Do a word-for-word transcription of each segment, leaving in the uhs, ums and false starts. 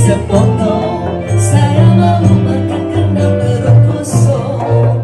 sepotong, saya mau makan kena perut kosong.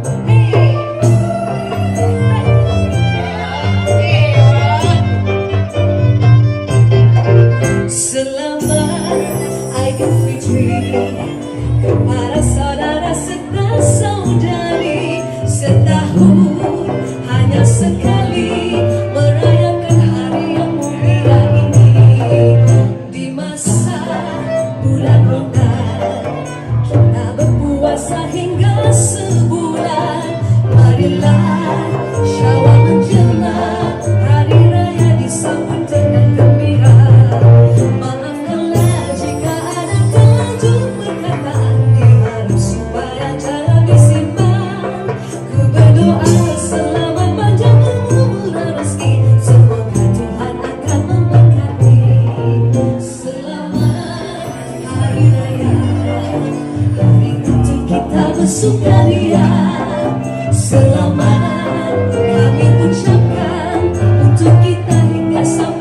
Selamat Idul Fitri kepada saudara serta saudari, setahun hanya sekali merayakan hari yang mulia ini. Di masa bulan Ramadan kita berpuasa hingga sebulan. Marilah Syawal menjelma, hari raya disambut dengan gembira. Maafkanlah jika ada tajuk perkataan di harus supaya jangan disimpan. Ku berdoa selamat panjang umur rezeki, semoga Tuhan akan memberkati. Selamat hari raya, hari untuk kita bersukaria. Selamat kami ucapkan untuk kita hingga sampai